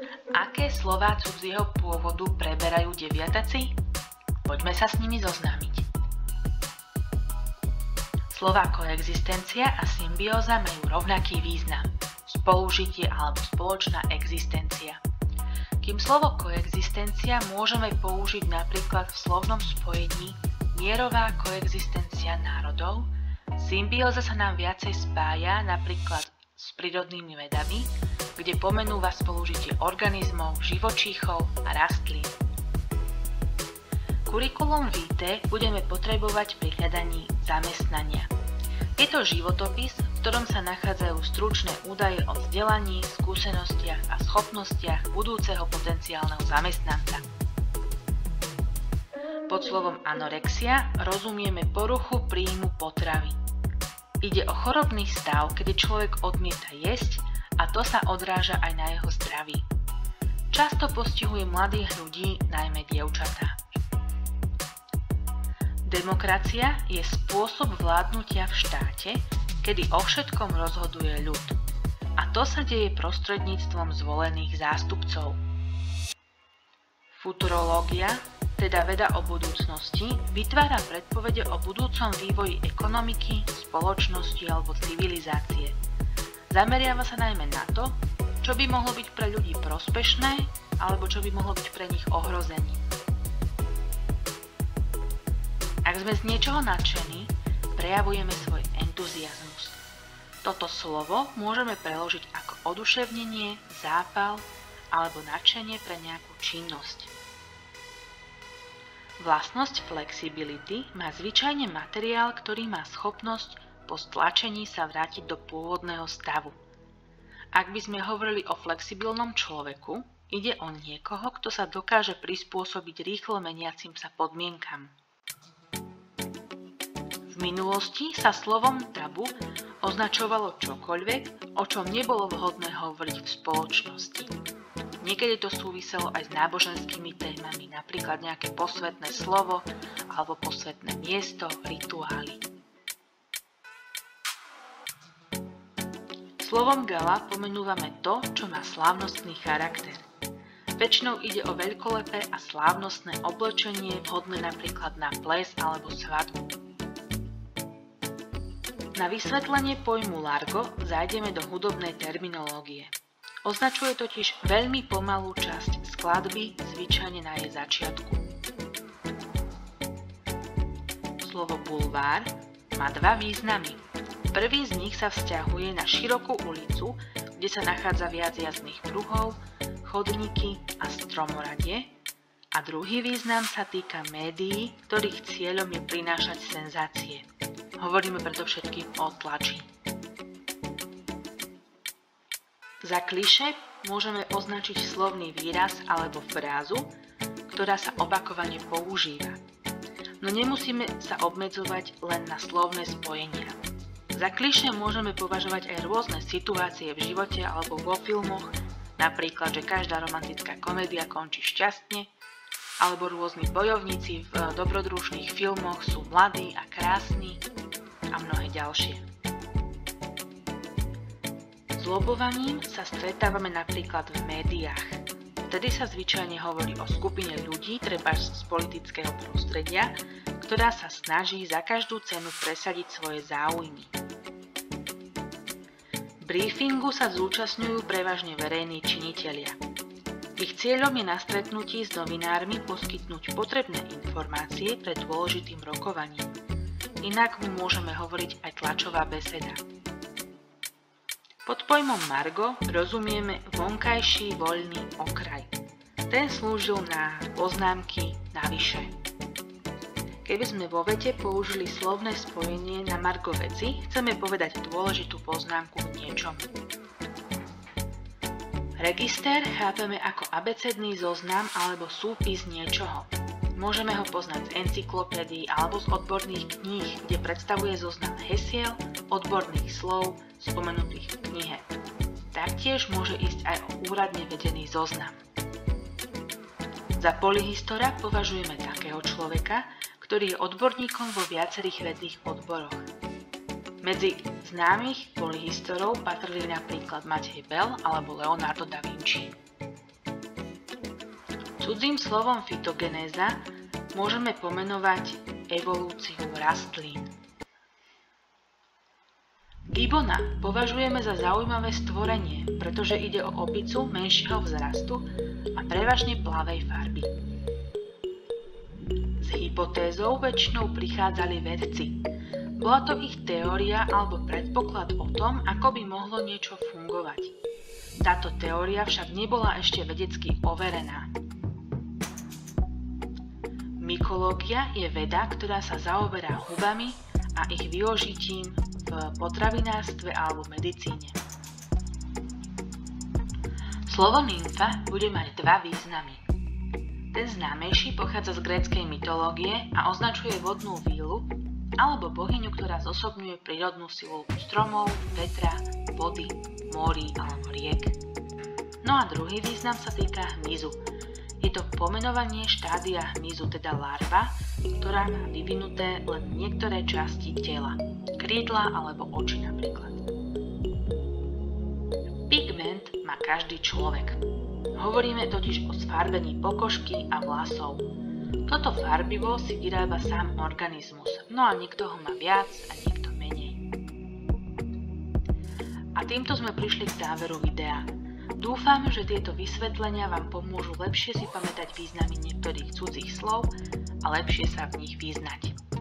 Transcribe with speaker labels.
Speaker 1: Aké slová cudzieho pôvodu preberajú deviataci? Poďme sa s nimi zoznámiť. Slová koexistencia a symbióza majú rovnaký význam. Spolužitie alebo spoločná existencia. Kým slovo koexistencia môžeme použiť napríklad v slovnom spojení mierová koexistencia národov, symbióza sa nám viacej spája napríklad s prírodnými vedami, kde pomenúva spolužitie organizmov, živočíchov a rastlín. Kurikulum vitae budeme potrebovať pri hľadaní zamestnania. Je to životopis, v ktorom sa nachádzajú stručné údaje o vzdelaní, skúsenostiach a schopnostiach budúceho potenciálneho zamestnanca. Pod slovom anorexia rozumieme poruchu príjmu potravy. Ide o chorobný stav, kedy človek odmieta jesť a to sa odráža aj na jeho zdraví. Často postihuje mladých ľudí, najmä dievčatá. Demokracia je spôsob vládnutia v štáte, kedy o všetkom rozhoduje ľud. A to sa deje prostredníctvom zvolených zástupcov. Futurológia, teda veda o budúcnosti, vytvára predpovede o budúcom vývoji ekonomiky, spoločnosti alebo civilizácie. Zameriava sa najmä na to, čo by mohlo byť pre ľudí prospešné alebo čo by mohlo byť pre nich ohrozením. Ak sme z niečoho nadšení, prejavujeme svoj entuziazmus. Toto slovo môžeme preložiť ako oduševnenie, zápal alebo nadšenie pre nejakú činnosť. Vlastnosť flexibility má zvyčajne materiál, ktorý má schopnosť po stlačení sa vrátiť do pôvodného stavu. Ak by sme hovorili o flexibilnom človeku, ide o niekoho, kto sa dokáže prispôsobiť rýchlo meniacim sa podmienkam. V minulosti sa slovom tabu označovalo čokoľvek, o čom nebolo vhodné hovoriť v spoločnosti. Niekedy to súviselo aj s náboženskými témami, napríklad nejaké posvätné slovo alebo posvätné miesto, rituály. Slovom gala pomenúvame to, čo má slávnostný charakter. Väčšinou ide o veľkolepé a slávnostné oblečenie vhodné napríklad na ples alebo svadbu. Na vysvetlenie pojmu largo zájdeme do hudobnej terminológie. Označuje totiž veľmi pomalú časť skladby, zvyčajne na jej začiatku. Slovo bulvár má dva významy. Prvý z nich sa vzťahuje na širokú ulicu, kde sa nachádza viac jazdných pruhov, chodníky a stromoradie, a druhý význam sa týka médií, ktorých cieľom je prinášať senzácie. Hovoríme predovšetkým o tlači. Za klišé môžeme označiť slovný výraz alebo frázu, ktorá sa opakovane používa. No nemusíme sa obmedzovať len na slovné spojenia. Za klišé môžeme považovať aj rôzne situácie v živote alebo vo filmoch, napríklad, že každá romantická komédia končí šťastne, alebo rôzni bojovníci v dobrodružných filmoch sú mladí a krásni a mnohé ďalšie. S lobovaním sa stretávame napríklad v médiách. Vtedy sa zvyčajne hovorí o skupine ľudí, trebárs z politického prostredia, ktorá sa snaží za každú cenu presadiť svoje záujmy. V briefingu sa zúčastňujú prevažne verejní činitelia. Ich cieľom je na stretnutí s novinármi poskytnúť potrebné informácie pred dôležitým rokovaním. Inak mu môžeme hovoriť aj tlačová beseda. Pod pojmom margo rozumieme vonkajší voľný okraj. Ten slúžil na poznámky navyše. Keby sme vo vete použili slovné spojenie na margo veci, chceme povedať dôležitú poznámku k niečomu. Register chápeme ako abecedný zoznam alebo súpis niečoho. Môžeme ho poznať z encyklopédií alebo z odborných kníh, kde predstavuje zoznam hesiel, odborných slov, spomenutých v knihe. Taktiež môže ísť aj o úradne vedený zoznam. Za polyhistora považujeme takého človeka, ktorý je odborníkom vo viacerých vedných odboroch. Medzi známych polyhistorov patrili napríklad Matej Bell alebo Leonardo da Vinci. Cudzým slovom fytogenéza môžeme pomenovať evolúciu rastlín. Gibona považujeme za zaujímavé stvorenie, pretože ide o opicu menšieho vzrastu a prevažne plavej farby. S hypotézou väčšinou prichádzali vedci. Bola to ich teória alebo predpoklad o tom, ako by mohlo niečo fungovať. Táto teória však nebola ešte vedecky overená. Mykológia je veda, ktorá sa zaoberá hubami a ich využitím v potravinárstve alebo medicíne. Slovo nymfa bude mať dva významy. Ten známejší pochádza z gréckej mytológie a označuje vodnú vílu alebo bohyňu, ktorá zosobňuje prírodnú silu stromov, vetra, vody, morí alebo riek. No a druhý význam sa týka hmyzu. Je to pomenovanie štádia hmyzu, teda larva, ktorá má vyvinuté len niektoré časti tela, krídla alebo oči napríklad. Pigment má každý človek. Hovoríme totiž o sfarbení pokožky a vlasov. Toto farbivo si vyrába sám organizmus, no a niekto ho má viac a niekto menej. A týmto sme prišli k záveru videa. Dúfam, že tieto vysvetlenia vám pomôžu lepšie si pamätať významy niektorých cudzích slov a lepšie sa v nich vyznať.